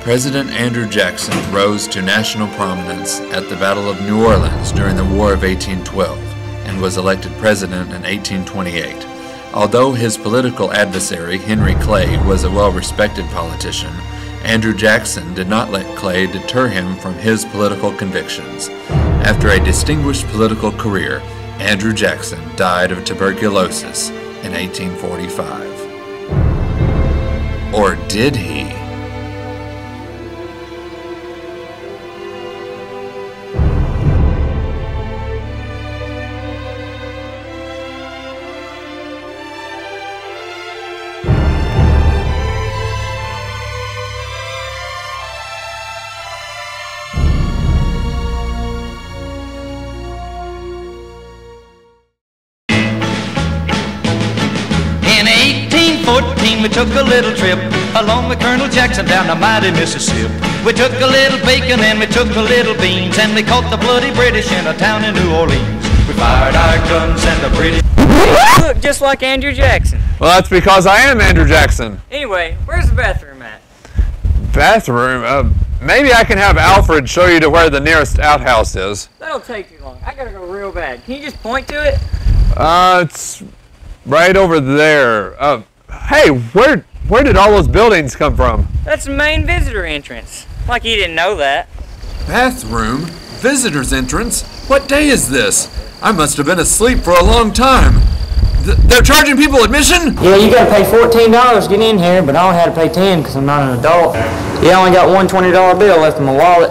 President Andrew Jackson rose to national prominence at the Battle of New Orleans during the War of 1812 and was elected president in 1828. Although his political adversary, Henry Clay, was a well-respected politician, Andrew Jackson did not let Clay deter him from his political convictions. After a distinguished political career, Andrew Jackson died of tuberculosis in 1845. Or did he? In 1814 we took a little trip along with Colonel Jackson down the mighty Mississippi. We took a little bacon and we took a little beans, and we caught the bloody British in a town in New Orleans. We fired our guns and the British... You look just like Andrew Jackson. Well, that's because I am Andrew Jackson. Anyway, where's the bathroom at? Bathroom? Maybe I can have Alfred show you to where the nearest outhouse is. That'll take too long. I gotta go real bad. Can you just point to it? It's right over there. Hey, where did all those buildings come from? That's the main visitor entrance. Like you didn't know that. Bathroom? Visitor's entrance? What day is this? I must have been asleep for a long time. They're charging people admission? Yeah, you gotta pay $14 to get in here, but I only had to pay $10 because I'm not an adult. Yeah, I only got one $20 bill left in my wallet.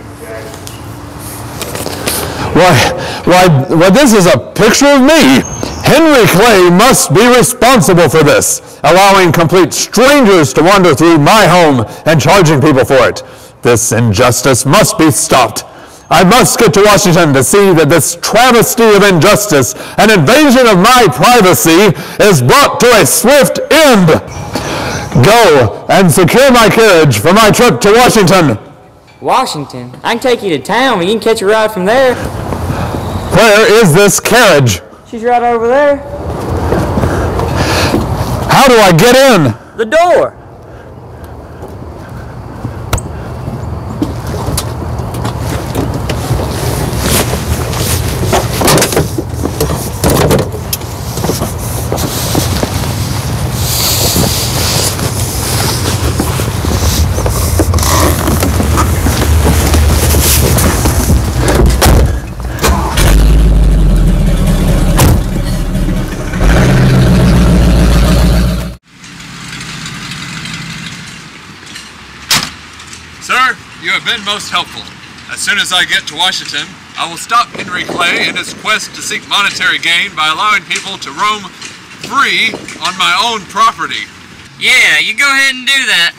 Why, this is a picture of me. Henry Clay must be responsible for this, allowing complete strangers to wander through my home and charging people for it. This injustice must be stopped. I must get to Washington to see that this travesty of injustice and invasion of my privacy is brought to a swift end. Go and secure my carriage for my trip to Washington. Washington? I can take you to town, but you can catch a ride from there. Where is this carriage? She's right over there. How do I get in? The door. Sir, you have been most helpful. As soon as I get to Washington, I will stop Henry Clay in his quest to seek monetary gain by allowing people to roam free on my own property. Yeah, you go ahead and do that.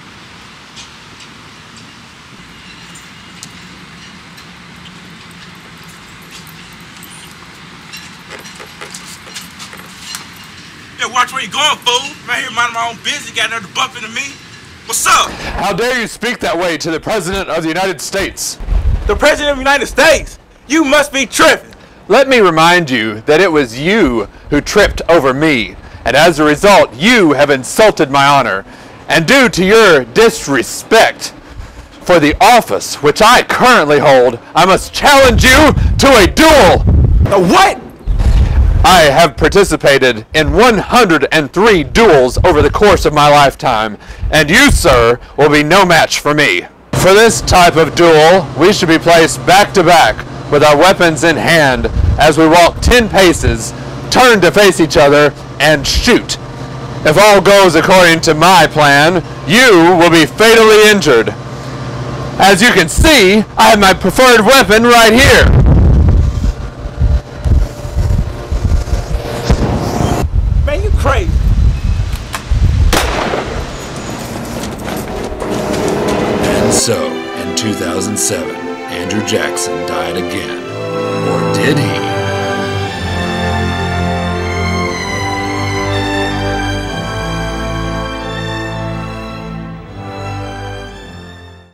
Yeah, watch where you going, fool. I'm out here minding my own business, got nothing to bump into me. What's up? How dare you speak that way to the President of the United States? The President of the United States? You must be tripping. Let me remind you that it was you who tripped over me, and as a result, you have insulted my honor. And due to your disrespect for the office which I currently hold, I must challenge you to a duel. A what? I have participated in 103 duels over the course of my lifetime, and you, sir, will be no match for me. For this type of duel, we should be placed back to back with our weapons in hand as we walk 10 paces, turn to face each other, and shoot. If all goes according to my plan, you will be fatally injured. As you can see, I have my preferred weapon right here. Man, you crazy. And so, in 2007, Andrew Jackson died again. Or did he?